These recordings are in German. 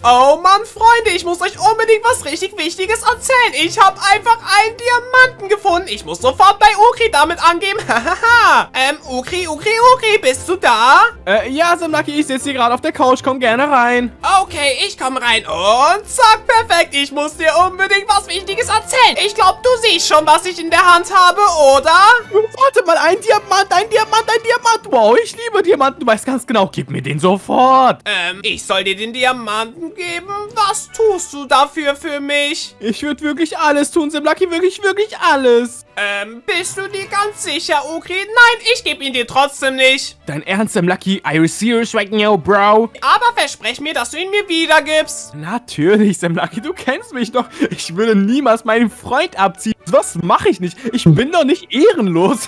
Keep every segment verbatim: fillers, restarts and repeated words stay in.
Oh Mann, Freunde, ich muss euch unbedingt was richtig Wichtiges erzählen. Ich habe einfach einen Diamanten gefunden. Ich muss sofort bei Ukri damit angeben. Hahaha. ähm, Ukri, Ukri, Ukri, bist du da? Äh, ja, Samlucky, ich sitze hier gerade auf der Couch. Komm gerne rein. Okay, ich komme rein und zack, perfekt. Ich muss dir unbedingt was Wichtiges erzählen. Ich glaube, du siehst schon, was ich in der Hand habe, oder? Warte mal, ein Diamant, ein Diamant, ein Diamant. Wow, ich liebe Diamanten. Du weißt ganz genau, gib mir den sofort. Ähm, ich soll dir den Diamanten geben? Was tust du dafür für mich? Ich würde wirklich alles tun, Samlucky, wirklich, wirklich alles. Ähm, bist du dir ganz sicher, Ukri? Nein, ich gebe ihn dir trotzdem nicht. Dein Ernst, Samlucky? Are you serious right now, bro? Aber versprech mir, dass du ihn mir wiedergibst. Natürlich, Samlucky, du kennst mich doch. Ich würde niemals meinen Freund abziehen. Was mache ich nicht? Ich bin doch nicht ehrenlos.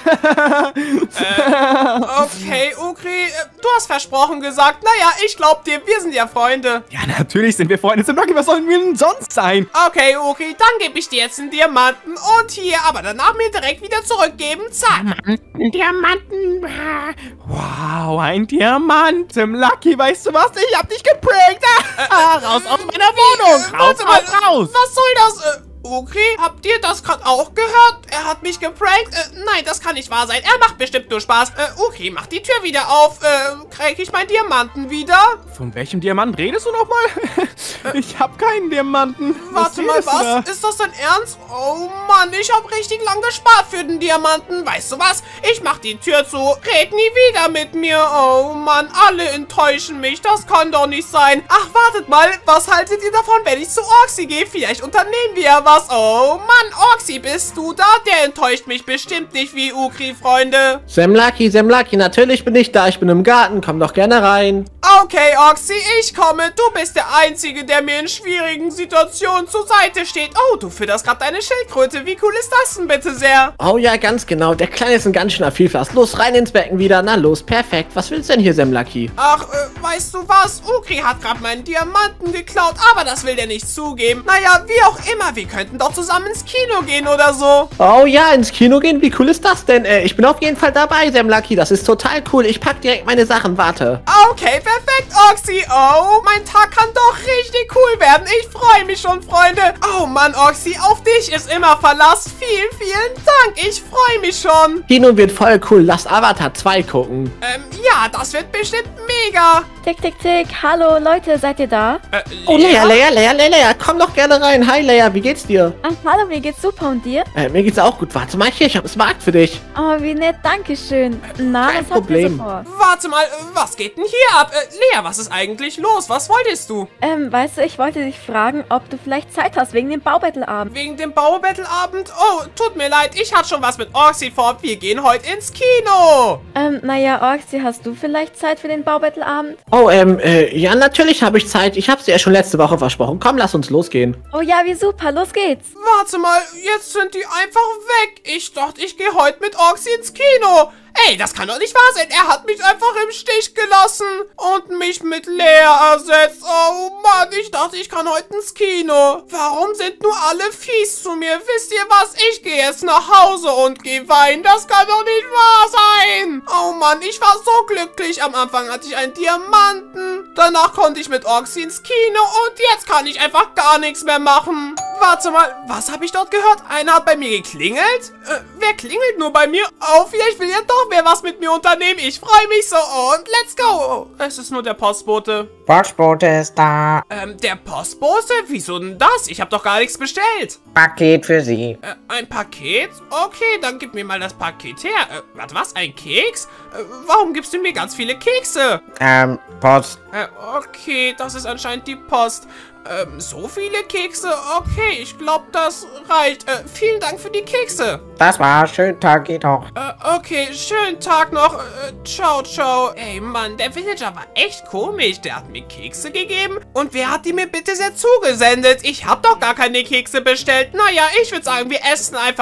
äh, okay, Ukri, du hast versprochen gesagt. Naja, ich glaub dir, wir sind ja Freunde. Ja, natürlich sind wir Freunde. Samlucky, was sollen wir denn sonst sein? Okay, Ukri, dann gebe ich dir jetzt einen Diamanten und hier, aber danach mir direkt wieder zurückgeben. Zack. Diamanten, Diamanten. Wow, ein Diamant. Samlucky, weißt du was? Ich hab dich geprankt. Ah, raus aus meiner Wohnung. Äh, Raus, warte mal, raus, raus. Was soll das? Äh, Ukri, habt ihr das gerade auch gehört? Er hat mich geprankt? Äh, nein, das kann nicht wahr sein. Er macht bestimmt nur Spaß. Äh, Ukri, mach die Tür wieder auf. Äh, krieg ich meinen Diamanten wieder? Von welchem Diamanten redest du nochmal? Ich hab keinen Diamanten. Warte mal, was? Ist das dein Ernst? Oh Mann, ich hab richtig lang gespart für den Diamanten. Weißt du was? Ich mach die Tür zu. Red nie wieder mit mir. Oh Mann, alle enttäuschen mich. Das kann doch nicht sein. Ach, wartet mal. Was haltet ihr davon, wenn ich zu Orxy gehe? Vielleicht unternehmen wir ja was. Oh Mann, Orxy, bist du da? Der enttäuscht mich bestimmt nicht wie Ukri, Freunde. Samlucky, Samlucky, natürlich bin ich da. Ich bin im Garten. Komm doch gerne rein. Okay, Orxy, ich komme. Du bist der Einzige, der mir in schwierigen Situationen zur Seite steht. Oh, du fütterst gerade deine Schildkröte. Wie cool ist das denn bitte sehr? Oh ja, ganz genau. Der Kleine ist ein ganz schöner Vielfraß. Los, rein ins Becken wieder. Na los, perfekt. Was willst du denn hier, Samlucky? Ach, äh, weißt du was? Ukri hat gerade meinen Diamanten geklaut, aber das will der nicht zugeben. Naja, wie auch immer, wir könnten doch zusammen ins Kino gehen oder so. Oh ja, ins Kino gehen? Wie cool ist das denn? Äh, ich bin auf jeden Fall dabei, Samlucky. Das ist total cool. Ich pack direkt meine Sachen. Warte. Okay, perfekt, Orxy. Oh, mein Tag kann doch richtig cool werden. Ich freue mich schon, Freunde. Oh Mann, Orxy, auf dich ist immer Verlass. Vielen, vielen Dank. Ich freue mich schon. Kino wird voll cool. Lass Avatar zwei gucken. Ähm, ja, das wird bestimmt mega. Tick, tick, tick. Hallo, Leute, seid ihr da? Äh, Oh, Leia, Leia, Leia, Leia, Leia. Komm doch gerne rein. Hi, Leia. Wie geht's dir? Ach, hallo, mir geht's super und dir? Äh, mir geht's auch gut. Warte mal hier. Ich hab es Markt für dich. Oh, wie nett, danke schön. Na, Kein was habt ihr Problem. so vor? Warte mal, was geht denn hier ab? Äh, Lea, was ist eigentlich los? Was wolltest du? Ähm, weißt du, ich wollte dich fragen, ob du vielleicht Zeit hast wegen dem Baubattle-Abend. Wegen dem Baubattle-Abend? Oh, tut mir leid, ich hatte schon was mit Orxy vor. Wir gehen heute ins Kino. Ähm, naja, Orxy, hast du vielleicht Zeit für den Baubattle-Abend? Oh, ähm, äh, ja, natürlich habe ich Zeit. Ich hab's dir ja schon letzte Woche versprochen. Komm, lass uns losgehen. Oh ja, wie super, los geht's. Warte mal, jetzt sind die einfach weg. Ich dachte, ich gehe heute mit Orxy ins Kino. Ey, das kann doch nicht wahr sein. Er hat mich einfach im Stich gelassen und mich mit Lea ersetzt. Oh Mann, ich dachte, ich kann heute ins Kino. Warum sind nur alle fies zu mir? Wisst ihr was? Ich gehe jetzt nach Hause und gehe weinen. Das kann doch nicht wahr sein. Oh Mann, ich war so glücklich. Am Anfang hatte ich einen Diamanten. Danach konnte ich mit Orxy ins Kino und jetzt kann ich einfach gar nichts mehr machen. Warte mal, was habe ich dort gehört? Einer hat bei mir geklingelt? Äh, wer klingelt nur bei mir? Oh, vielleicht will ja doch wer was mit mir unternehmen. Ich freue mich so und let's go. Oh, es ist nur der Postbote. Postbote ist da. Ähm, der Postbote? Wieso denn das? Ich habe doch gar nichts bestellt. Paket für Sie. Äh, ein Paket? Okay, dann gib mir mal das Paket her. Äh, warte, was? Ein Keks? Äh, warum gibst du mir ganz viele Kekse? Ähm, Post. Äh, okay, das ist anscheinend die Post. Ähm, so viele Kekse? Okay, ich glaube, das reicht. Äh, vielen Dank für die Kekse. Das war's. Schönen Tag, geht auch. Äh, okay, schönen Tag noch. Äh, ciao, ciao. Ey, Mann, der Villager war echt komisch. Der hat mir Kekse gegeben. Und wer hat die mir bitte sehr zugesendet? Ich habe doch gar keine Kekse bestellt. Naja, ich würde sagen, wir essen einfach mal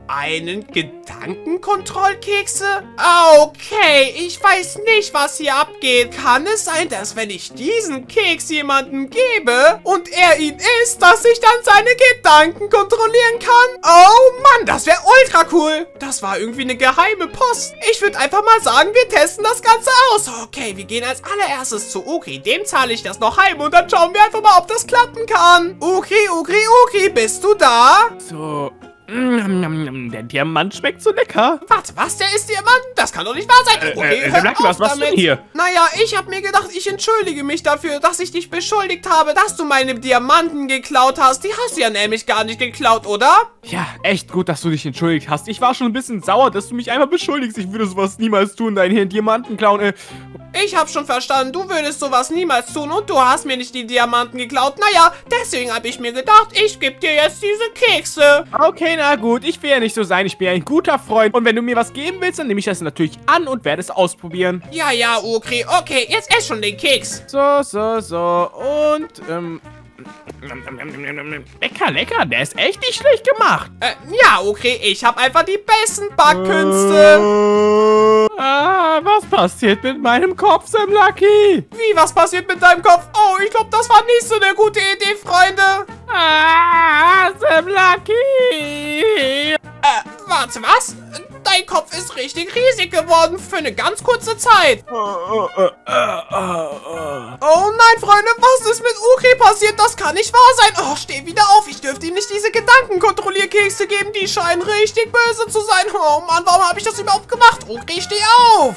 einen Gedankenkontrollkekse? Okay, ich weiß nicht, was hier abgeht. Kann es sein, dass wenn ich diesen Keks jemandem gebe und er ihn isst, dass ich dann seine Gedanken kontrollieren kann? Oh Mann, das wäre ultra cool. Das war irgendwie eine geheime Post. Ich würde einfach mal sagen, wir testen das Ganze aus. Okay, wir gehen als allererstes zu Ukri. Dem zahle ich das noch heim und dann schauen wir einfach mal, ob das klappen kann. Ukri, Ukri, Ukri, bist du da? So. Der Diamant schmeckt so lecker. Warte, was? Der ist Diamant? Das kann doch nicht wahr sein. Okay, äh, äh, hör Lucky, auf was machst du damit. denn hier? Naja, ich habe mir gedacht, ich entschuldige mich dafür, dass ich dich beschuldigt habe, dass du meine Diamanten geklaut hast. Die hast du ja nämlich gar nicht geklaut, oder? Ja, echt gut, dass du dich entschuldigt hast. Ich war schon ein bisschen sauer, dass du mich einfach beschuldigst. Ich würde sowas niemals tun, deinen hier Diamanten klauen. Äh. Ich habe schon verstanden, du würdest sowas niemals tun und du hast mir nicht die Diamanten geklaut. Naja, deswegen habe ich mir gedacht, ich gebe dir jetzt diese Kekse. Okay, na gut, ich will ja nicht so sein. Ich bin ja ein guter Freund. Und wenn du mir was geben willst, dann nehme ich das natürlich an und werde es ausprobieren. Ja, ja, Ukri. Okay, jetzt ess schon den Keks. So, so, so. Und, ähm... lecker, lecker. Der ist echt nicht schlecht gemacht. Äh, ja, Ukri, ich habe einfach die besten Backkünste. Ah, was passiert mit meinem Kopf, Sam Lucky? Wie, was passiert mit deinem Kopf? Oh, ich glaube, das war nicht so eine gute Idee, Freunde. Ah, Sam Lucky. Äh, warte, was? Dein Kopf ist richtig riesig geworden für eine ganz kurze Zeit. Oh nein, Freunde, was ist mit Ukri passiert? Das kann nicht wahr sein. Oh, steh wieder auf. Ich dürfte ihm nicht diese Gedankenkontrollierkekse geben. Die scheinen richtig böse zu sein. Oh Mann, warum habe ich das überhaupt gemacht? Ukri, steh auf.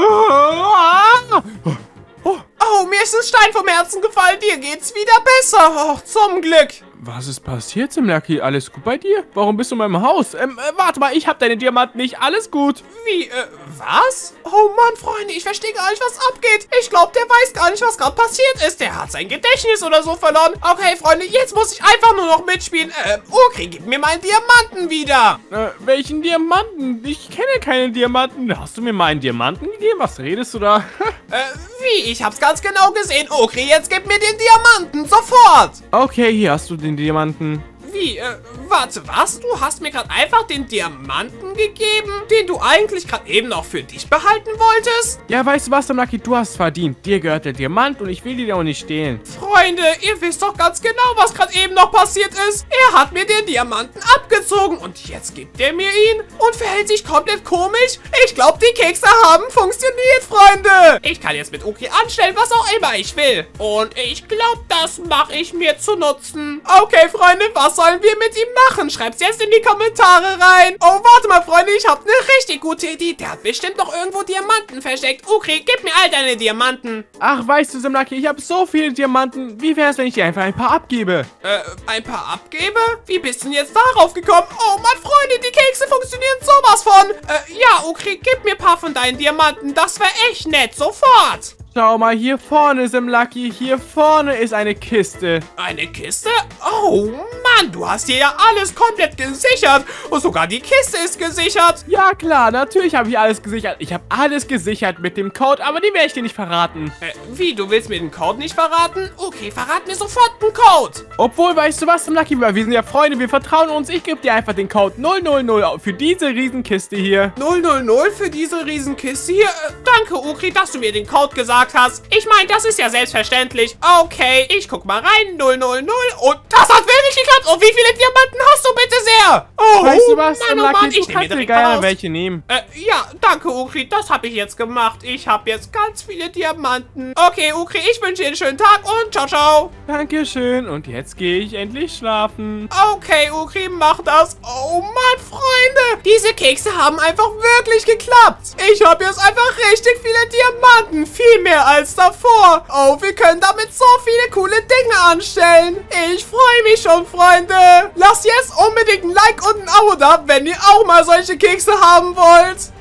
Oh, mir ist ein Stein vom Herzen gefallen. Dir geht's wieder besser. Oh, zum Glück. Was ist passiert, Sam Lucky? Alles gut bei dir? Warum bist du in meinem Haus? Ähm, äh, warte mal, ich hab deine Diamanten nicht. Alles gut. Wie, äh, was? Oh Mann, Freunde, ich verstehe gar nicht, was abgeht. Ich glaube, der weiß gar nicht, was gerade passiert ist. Der hat sein Gedächtnis oder so verloren. Okay, Freunde, jetzt muss ich einfach nur noch mitspielen. Äh, Ukri, gib mir meinen Diamanten wieder. Äh, welchen Diamanten? Ich kenne keine Diamanten. Hast du mir meinen Diamanten gegeben? Was redest du da? äh, wie? Ich hab's ganz genau gesehen. Ukri, jetzt gib mir den Diamanten. Sofort. Okay, hier hast du den Diamanten. Wie, äh, warte, was? Du hast mir gerade einfach den Diamanten gegeben, den du eigentlich gerade eben noch für dich behalten wolltest? Ja, weißt du was, Sam Lucky, du hast verdient. Dir gehört der Diamant und ich will dir auch nicht stehlen. Freunde, ihr wisst doch ganz genau, was gerade eben noch passiert ist. Er hat mir den Diamanten abgezogen und jetzt gibt er mir ihn und verhält sich komplett komisch. Ich glaube, die Kekse haben funktioniert, Freunde. Ich kann jetzt mit Ukri anstellen, was auch immer ich will. Und ich glaube, das mache ich mir zu nutzen. Okay, Freunde, was sollen wir mit ihm machen? Schreibt's jetzt in die Kommentare rein. Oh, warte mal, Freunde, ich habe eine richtig gute Idee. Der hat bestimmt noch irgendwo Diamanten versteckt. Ukri, gib mir all deine Diamanten. Ach, weißt du, Sam Lucky, ich habe so viele Diamanten. Wie wäre es, wenn ich dir einfach ein paar abgebe? Äh, ein paar abgebe? Wie bist du denn jetzt darauf gekommen? Oh Mann, Freunde, die Kekse funktionieren sowas von. Äh, ja, Ukri, gib mir ein paar von deinen Diamanten. Das wäre echt nett. Sofort. Schau mal, hier vorne, Sam Lucky, hier vorne ist eine Kiste. Eine Kiste? Oh Mann, du hast hier ja alles komplett gesichert. Und sogar die Kiste ist gesichert. Ja klar, natürlich habe ich alles gesichert. Ich habe alles gesichert mit dem Code, aber die werde ich dir nicht verraten. Äh, wie, du willst mir den Code nicht verraten? Okay, verrat mir sofort den Code. Obwohl, weißt du was, Sam Lucky, wir sind ja Freunde, wir vertrauen uns. Ich gebe dir einfach den Code null null null für diese Riesenkiste hier. null null null für diese Riesenkiste hier? Äh, danke, Ukri, dass du mir den Code gesagt hast. Ich meine, das ist ja selbstverständlich. Okay, ich guck mal rein. null null null. Und das hat wirklich geklappt. Und wie viele Diamanten hast du bitte sehr? Oh, weißt du was, Mann, Sam oh Lucky, Mann, ich du nehme kannst mir dir direkt mal gerne raus. welche nehmen. Äh, ja, danke, Ukri. Das habe ich jetzt gemacht. Ich habe jetzt ganz viele Diamanten. Okay, Ukri, ich wünsche dir einen schönen Tag und ciao, ciao. Dankeschön. Und jetzt gehe ich endlich schlafen. Okay, Ukri, mach das. Oh Mann, Freunde. Diese Kekse haben einfach wirklich geklappt. Ich habe jetzt einfach richtig viele Diamanten. Viel mehr als davor. Oh, wir können damit so viele coole Dinge anstellen. Ich freue mich schon, Freunde. Lasst jetzt unbedingt ein Like und ein Abo da, wenn ihr auch mal solche Kekse haben wollt.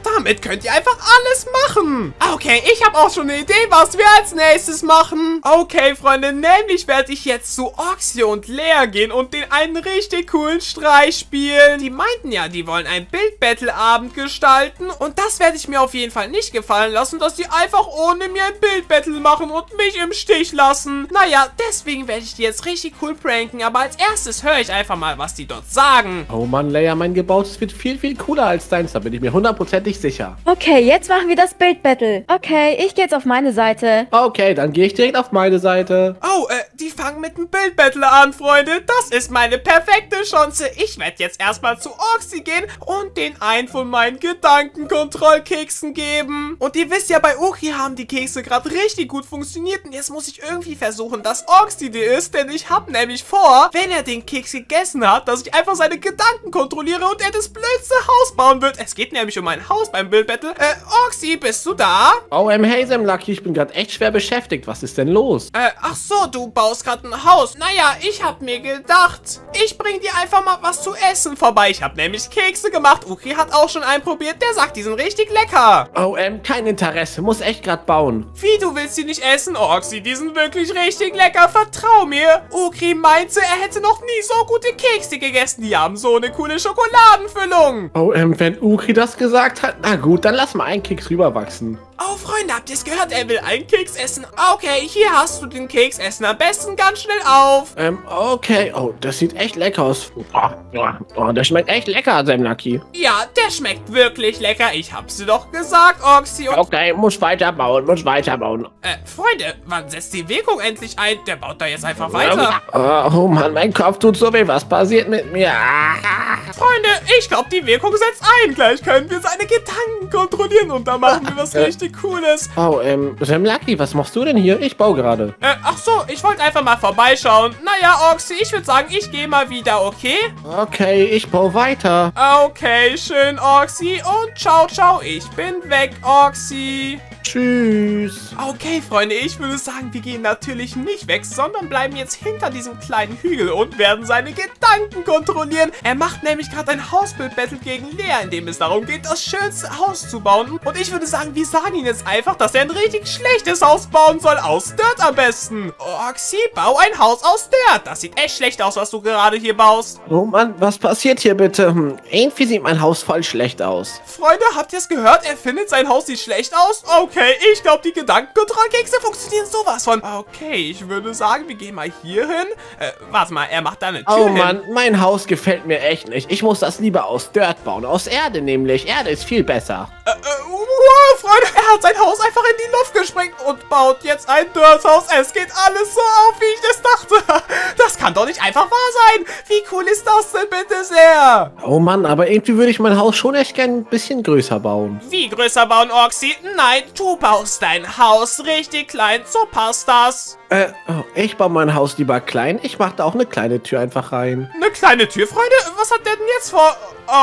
damit könnt ihr einfach alles machen. Okay, ich habe auch schon eine Idee, was wir als nächstes machen. Okay, Freunde, nämlich werde ich jetzt zu Oxy und Lea gehen und den einen richtig coolen Streich spielen. Die meinten ja, die wollen einen Bild-Battle-Abend gestalten und das werde ich mir auf jeden Fall nicht gefallen lassen, dass die einfach ohne mir ein Bild-Battle machen und mich im Stich lassen. Naja, deswegen werde ich die jetzt richtig cool pranken, aber als erstes höre ich einfach mal, was die dort sagen. Oh Mann, Leia, mein gebautes wird viel, viel cooler als deins, da bin ich mir hundertprozentig sicher. Okay, jetzt machen wir das Bildbattle. Okay, ich gehe jetzt auf meine Seite. Okay, dann gehe ich direkt auf meine Seite. Oh, äh, die fangen mit einem Bild-Battle an, Freunde. Das ist meine perfekte Chance. Ich werde jetzt erstmal zu Oxy gehen und den einen von meinen Gedankenkontrollkeksen geben. Und ihr wisst ja, bei Oki haben die Kekse gerade richtig gut funktioniert. Und jetzt muss ich irgendwie versuchen, dass Oxy die ist. Denn ich habe nämlich vor, wenn er den Keks gegessen hat, dass ich einfach seine Gedanken kontrolliere und er das blödste Haus bauen wird. Es geht nämlich um ein Haus beim Bild-Battle. Äh, Oxy, bist du da? Oh, ähm, hey, Sam Lucky, ich bin gerade echt schwer beschäftigt. Was ist denn los? Äh, ach so, du baust gerade ein Haus. Naja, ich hab mir gedacht, ich bring dir einfach mal was zu essen vorbei. Ich habe nämlich Kekse gemacht. Uki hat auch schon einen probiert. Der sagt, die sind richtig lecker. Oh, ähm, kein Interesse. Muss echt gerade bauen. Wie, du willst die nicht essen? Oxy, die sind wirklich richtig lecker. Vertrau mir. Uki meinte, er hätte noch nie so gute Kekse gegessen. Die haben so eine coole Schokoladenfüllung. Oh, ähm, wenn Uki das gesagt hat, na gut, dann lass mal einen Keks rüberwachsen. Oh, Freunde, habt ihr es gehört? Er will einen Keks essen. Okay, hier hast du den Keks. Essen am besten ganz schnell auf. Ähm, okay. Oh, das sieht echt lecker aus. Oh, oh, das schmeckt echt lecker, Sam Lucky. Ja, der schmeckt wirklich lecker. Ich hab's dir doch gesagt, Oxy. Und Okay, muss weiterbauen, muss weiterbauen. äh, Freunde, wann setzt die Wirkung endlich ein? Der baut da jetzt einfach weiter. Oh, oh Mann, mein Kopf tut so weh. Was passiert mit mir? Ah. Freunde, ich glaube, die Wirkung setzt ein. Gleich können wir seine Gedanken kontrollieren und da machen wir was richtig Cooles. Oh, ähm, Sam Lucky, was machst du denn hier? Ich baue gerade. Äh, ach so, ich wollte einfach mal vorbeischauen. Naja, Oxy, ich würde sagen, ich gehe mal wieder, okay? Okay, ich baue weiter. Okay, schön, Oxy. Und ciao, ciao, ich bin weg, Oxy. Tschüss. Okay, Freunde, ich würde sagen, wir gehen natürlich nicht weg, sondern bleiben jetzt hinter diesem kleinen Hügel und werden seine Gedanken kontrollieren. Er macht nämlich gerade ein Hausbild-Battle gegen Lea, in dem es darum geht, das schönste Haus zu bauen. Und ich würde sagen, wir sagen ihm jetzt einfach, dass er ein richtig schlechtes Haus bauen soll. Aus Dirt am besten. Oxy, bau ein Haus aus Dirt. Das sieht echt schlecht aus, was du gerade hier baust. Oh Mann, was passiert hier bitte? Hm, irgendwie sieht mein Haus voll schlecht aus. Freunde, habt ihr es gehört? Er findet, sein Haus sieht schlecht aus? Okay, ich glaube, die Gedankenkontrollkekse funktionieren sowas von. Okay, ich würde sagen, wir gehen mal hier hin. Äh, warte mal, er macht da eine Tür Oh hin. Mann, mein Haus gefällt mir echt nicht. Ich muss das lieber aus Dirt bauen. Aus Erde nämlich. Erde ist viel besser. Äh, äh, wow, Freunde, er hat sein Haus einfach in die Luft gesprengt und baut jetzt ein Dirthaus. Es geht alles so auf, wie ich es dachte. Das kann doch nicht einfach wahr sein. Wie cool ist das denn bitte sehr? Oh Mann, aber irgendwie würde ich mein Haus schon echt gern ein bisschen größer bauen. Wie größer bauen, Oxy? Nein, du baust dein Haus richtig klein. So passt das. Äh, oh, ich baue mein Haus lieber klein. Ich mache da auch eine kleine Tür einfach rein. Eine kleine Tür, Freunde? Was hat der denn jetzt vor?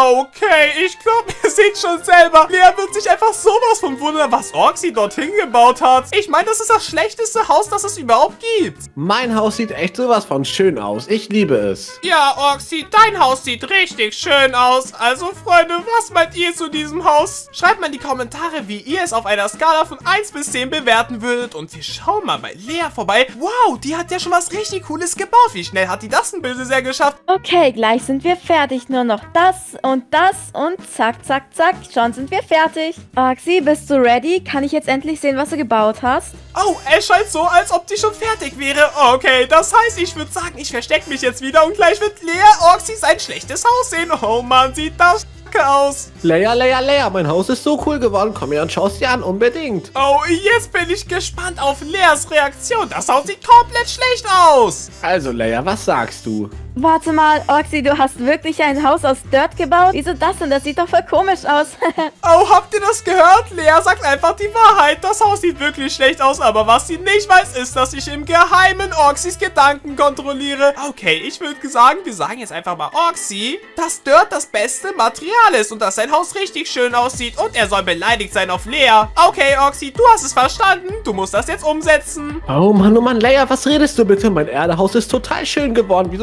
Okay, ich glaube, ihr seht schon selber. Lea wird sich einfach sowas von wundern, was Oxy dorthin gebaut hat. Ich meine, das ist das schlechteste Haus, das es überhaupt gibt. Mein Haus sieht echt sowas von schön aus. Ich liebe es. Ja, Oxy, dein Haus sieht richtig schön aus. Also, Freunde, was meint ihr zu diesem Haus? Schreibt mal in die Kommentare, wie ihr es auf einer Skala von eins bis zehn bewerten würdet. Und wir schauen mal bei Lea vorbei. Wow, die hat ja schon was richtig Cooles gebaut. Wie schnell hat die das denn bitte sehr geschafft? Okay, gleich sind wir fertig. Nur noch das und das und zack, zack, zack. Schon sind wir fertig. Oxy, bist du ready? Kann ich jetzt endlich sehen, was du gebaut hast? Oh, es scheint so, als ob die schon fertig wäre. Okay, das heißt, ich würde sagen, ich verstecke mich jetzt wieder und gleich wird Lea Oxy sein schlechtes Haus sehen. Oh Mann, sieht das aus. Leia, Leia, Leia, mein Haus ist so cool geworden. Komm her und schau es dir an, unbedingt. Oh, jetzt bin ich gespannt auf Leas Reaktion. Das Haus sieht komplett schlecht aus. Also, Leia, was sagst du? Warte mal, Oxy, du hast wirklich ein Haus aus Dirt gebaut? Wieso das denn? Das sieht doch voll komisch aus. Oh, habt ihr das gehört? Lea sagt einfach die Wahrheit. Das Haus sieht wirklich schlecht aus, aber was sie nicht weiß, ist, dass ich im Geheimen Oxys Gedanken kontrolliere. Okay, ich würde sagen, wir sagen jetzt einfach mal Oxy, dass Dirt das beste Material ist und dass sein Haus richtig schön aussieht und er soll beleidigt sein auf Lea. Okay, Oxy, du hast es verstanden. Du musst das jetzt umsetzen. Oh Mann, oh Mann, Leia, was redest du bitte? Mein Erdehaus ist total schön geworden. Wieso sagst du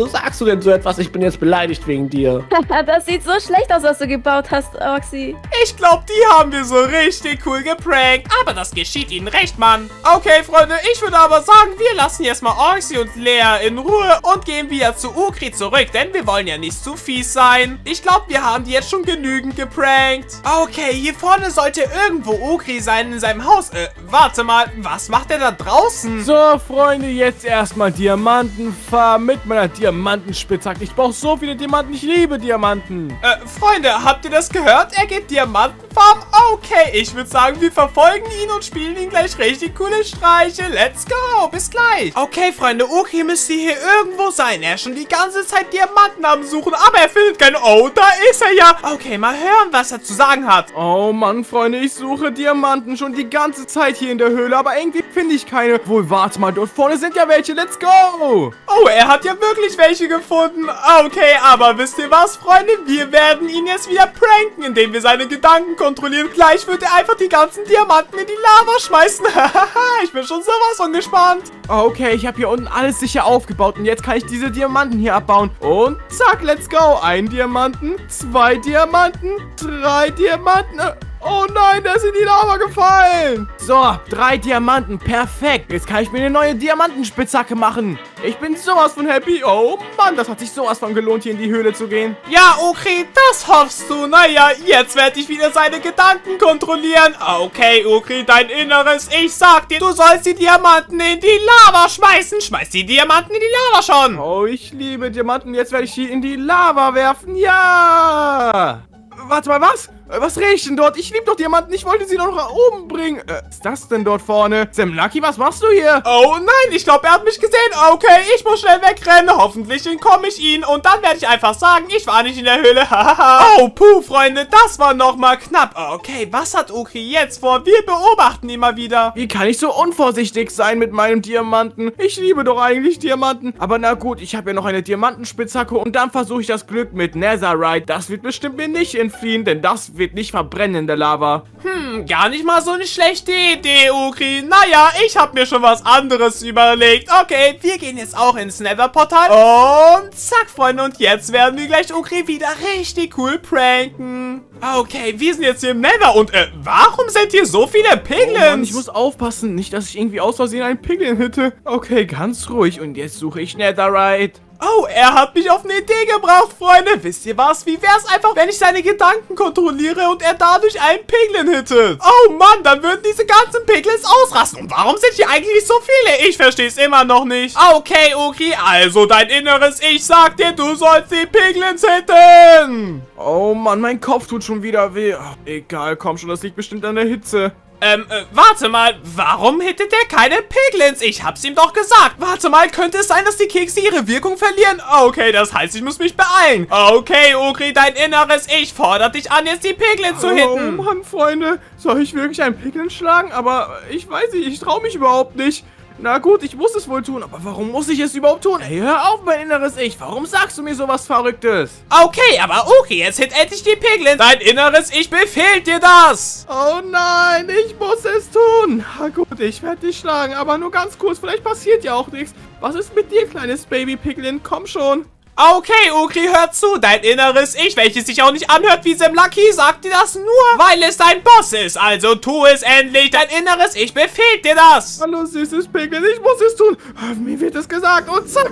du denn so etwas? Ich bin jetzt beleidigt wegen dir. Das sieht so schlecht aus, was du gebaut hast, Oxy. Ich glaube, die haben wir so richtig cool geprankt. Aber das geschieht ihnen recht, Mann. Okay, Freunde, ich würde aber sagen, wir lassen jetzt mal Oxy und Lea in Ruhe und gehen wieder zu Ukri zurück, denn wir wollen ja nicht zu fies sein. Ich glaube, wir haben die jetzt schon genügend geprankt. Okay, hier vorne sollte irgendwo Ukri sein in seinem Haus. Äh, warte mal, was macht er da draußen? So, Freunde, jetzt erstmal Diamanten farmen mit meiner Diamantenspitzhacke. Ich brauche so viele Diamanten, ich liebe Diamanten. Äh, Freunde, habt ihr das gehört? Er geht Diamantenfarmen? Okay, ich würde sagen, wir verfolgen ihn und spielen ihn gleich richtig coole Streiche. Let's go, bis gleich. Okay, Freunde, Ukri müsste hier irgendwo sein. Er ist schon die ganze Zeit Diamanten am Suchen, aber er findet keine. Oh, da ist er ja. Okay, mal hören, was er zu sagen hat. Oh Mann, Freunde, ich suche Diamanten schon die ganze Zeit hier in der Höhle, aber irgendwie finde ich keine. Wohl, warte mal, dort vorne sind ja welche. Let's go. Oh, er hat ja wirklich welche gefunden. Okay, aber wisst ihr was, Freunde? Wir werden ihn jetzt wieder pranken, indem wir seine Gedanken kontrollieren. Gleich wird er einfach die ganzen Diamanten in die Lava schmeißen. Ich bin schon sowas von gespannt. Okay, ich habe hier unten alles sicher aufgebaut und jetzt kann ich diese Diamanten hier abbauen. Und zack, let's go. Ein Diamanten, zwei Diamanten, drei Diamanten. Oh nein, der ist in die Lava gefallen. So, drei Diamanten, perfekt. Jetzt kann ich mir eine neue Diamantenspitzhacke machen. Ich bin sowas von happy. Oh Mann, das hat sich sowas von gelohnt, hier in die Höhle zu gehen. Ja, Ukri, das hoffst du. Naja, jetzt werde ich wieder seine Gedanken kontrollieren. Okay, Ukri, dein Inneres. Ich sag dir, du sollst die Diamanten in die Lava schmeißen. Schmeiß die Diamanten in die Lava schon. Oh, ich liebe Diamanten. Jetzt werde ich die in die Lava werfen. Ja. Warte mal, was? Was riecht denn dort? Ich liebe doch Diamanten. Ich wollte sie doch nach oben bringen. Äh, was ist das denn dort vorne? Sam Lucky, was machst du hier? Oh nein, ich glaube, er hat mich gesehen. Okay, ich muss schnell wegrennen. Hoffentlich entkomme ich ihn. Und dann werde ich einfach sagen, ich war nicht in der Höhle. Oh, puh, Freunde, das war nochmal knapp. Okay, was hat Ukri jetzt vor? Wir beobachten ihn mal wieder. Wie kann ich so unvorsichtig sein mit meinem Diamanten? Ich liebe doch eigentlich Diamanten. Aber na gut, ich habe ja noch eine Diamantenspitzhacke und dann versuche ich das Glück mit Netherite. Das wird bestimmt mir nicht entfliehen, denn das wird nicht verbrennen in der Lava. Hm, gar nicht mal so eine schlechte Idee, Ukri. Naja, ich habe mir schon was anderes überlegt. Okay, wir gehen jetzt auch ins Nether-Portal. Und zack, Freunde. Und jetzt werden wir gleich Ukri wieder richtig cool pranken. Okay, wir sind jetzt hier im Nether. Und äh, warum sind hier so viele Piglins? Oh Mann, ich muss aufpassen, nicht, dass ich irgendwie aus Versehen einen Piglin hitte. Okay, ganz ruhig. Und jetzt suche ich Netherite. Oh, er hat mich auf eine Idee gebracht, Freunde. Wisst ihr was? Wie wäre es einfach, wenn ich seine Gedanken kontrolliere und er dadurch einen Piglin hittet? Oh Mann, dann würden diese ganzen Piglins ausrasten. Und warum sind hier eigentlich so viele? Ich verstehe es immer noch nicht. Okay, Ukri, also dein inneres Ich sagt dir, du sollst die Piglins hitten. Oh Mann, mein Kopf tut schon wieder weh. Ach, egal, komm schon, das liegt bestimmt an der Hitze. Ähm, äh, warte mal, warum hittet er keine Piglins? Ich hab's ihm doch gesagt. Warte mal, könnte es sein, dass die Kekse ihre Wirkung verlieren? Okay, das heißt, ich muss mich beeilen. Okay, Ukri, dein inneres Ich fordert dich an, jetzt die Piglins zu hitten. Oh Mann, Freunde, soll ich wirklich einen Piglin schlagen? Aber ich weiß nicht, ich traue mich überhaupt nicht. Na gut, ich muss es wohl tun, aber warum muss ich es überhaupt tun? Ey, hör auf, mein inneres Ich. Warum sagst du mir sowas Verrücktes? Okay, aber okay, jetzt hit endlich die Piglins. Dein inneres Ich befiehlt dir das. Oh nein, ich muss es tun. Na gut, ich werde dich schlagen, aber nur ganz kurz. Vielleicht passiert ja auch nichts. Was ist mit dir, kleines Baby-Piglin? Komm schon. Okay, Ukri, hör zu. Dein inneres Ich, welches sich auch nicht anhört wie Sam Lucky, sagt dir das nur, weil es dein Boss ist. Also tu es endlich. Dein inneres Ich befiehlt dir das. Hallo, süßes Piglin, ich muss es tun. Mir wird es gesagt und zack.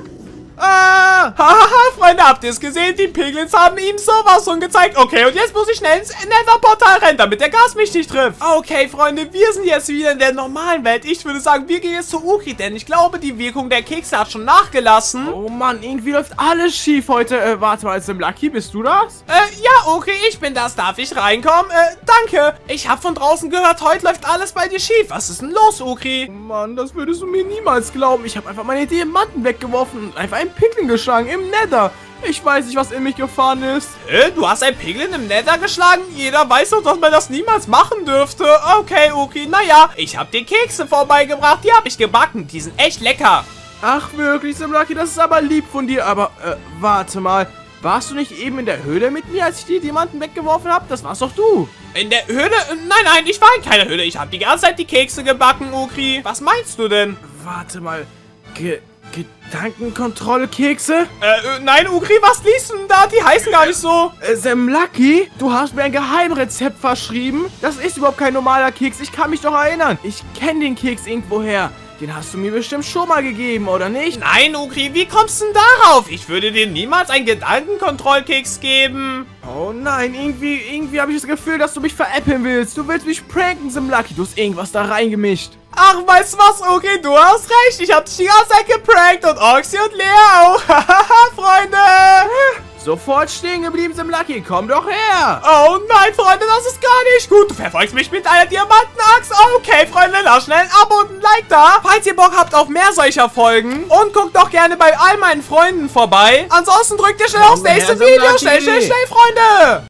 Ah! Hahaha, Freunde, habt ihr es gesehen? Die Piglins haben ihm sowas schon gezeigt. Okay, und jetzt muss ich schnell ins Nether-Portal rennen, damit der Gas mich nicht trifft. Okay, Freunde, wir sind jetzt wieder in der normalen Welt. Ich würde sagen, wir gehen jetzt zu Ukri, denn ich glaube, die Wirkung der Kekse hat schon nachgelassen. Oh Mann, irgendwie läuft alles schief heute. Äh, warte mal, Sam Lucky, bist du das? Äh, ja, Ukri, ich bin das. Darf ich reinkommen? Äh, danke. Ich habe von draußen gehört, heute läuft alles bei dir schief. Was ist denn los, Ukri? Oh Mann, das würdest du mir niemals glauben. Ich habe einfach meine Diamanten weggeworfen und einfach einen Piglin geschlagen im Nether. Ich weiß nicht, was in mich gefahren ist. Äh, du hast ein Piglin im Nether geschlagen? Jeder weiß doch, dass man das niemals machen dürfte. Okay, Ukri, naja, ich habe dir Kekse vorbeigebracht. Die habe ich gebacken. Die sind echt lecker. Ach wirklich, Sam Lucky, das ist aber lieb von dir. Aber, äh, warte mal. Warst du nicht eben in der Höhle mit mir, als ich die Diamanten weggeworfen habe? Das warst doch du. In der Höhle? Nein, nein, ich war in keiner Höhle. Ich habe die ganze Zeit die Kekse gebacken, Ukri. Was meinst du denn? Warte mal. Ge... Ge Gedankenkontrolle-Kekse? Äh, äh, nein, Ugri, was liest du denn da? Die heißen gar nicht so. Äh, Sam Lucky, du hast mir ein Geheimrezept verschrieben. Das ist überhaupt kein normaler Keks. Ich kann mich doch erinnern. Ich kenne den Keks irgendwoher. Den hast du mir bestimmt schon mal gegeben, oder nicht? Nein, Ugri, wie kommst du denn darauf? Ich würde dir niemals einen Gedankenkontrollkeks geben. Oh nein, irgendwie, irgendwie habe ich das Gefühl, dass du mich veräppeln willst. Du willst mich pranken, Sam Lucky. Du hast irgendwas da reingemischt. Ach, weißt du was, Ugri, du hast recht. Ich hab dich die ganze Zeit geprankt und Oxy und Lea auch. Hahaha, Freunde. Sofort stehen geblieben, Sam Lucky. Komm doch her. Oh nein, Freunde, das ist gar nicht gut. Du verfolgst mich mit einer Diamantenaxt. Okay, Freunde, lasst schnell ein Abo und ein Like da. Falls ihr Bock habt auf mehr solcher Folgen. Und guckt doch gerne bei all meinen Freunden vorbei. Ansonsten drückt ihr schnell aufs nächste Video. Schnell, schnell, schnell, Freunde.